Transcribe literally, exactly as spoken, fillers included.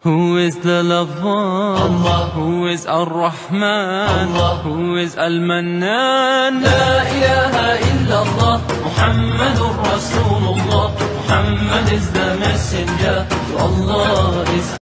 Who is the love one? Allah. Who is Ar-Rahman? Allah. Who is Al-Mannan? La ilaha illallah, Muhammadur Rasulullah. Muhammad is the messenger to Allah. Is